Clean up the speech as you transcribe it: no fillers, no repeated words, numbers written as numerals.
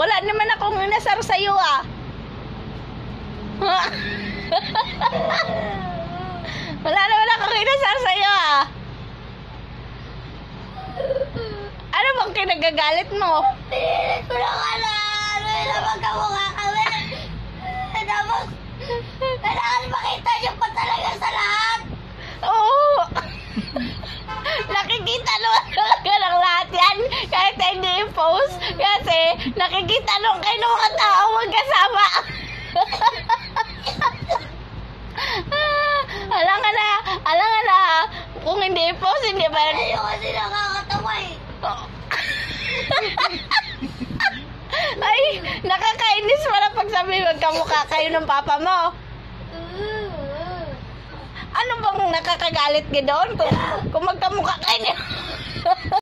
Wala naman akong inasar sa'yo ah. Wala naman akong inasar sa'yo ah. Ano bang kinagagalit mo? Pinilit ko lang ano na magkamukha kami. Tapos, kailangan makita niyo pa talaga sa lahat. Oo. Nakikita naman talaga ng lahat yan. Kahit hindi i-post. Kasi nakikita nung kayo ng mga tao magkasama. Alangan na. Kung hindi i-post, hindi ba? Ayaw kasi nakakatawa eh. Ay, nakakainis pala pag sabi magkamukha kayo ng papa mo. Ano bang nakakagalit ka doon kung magkamukha kayo?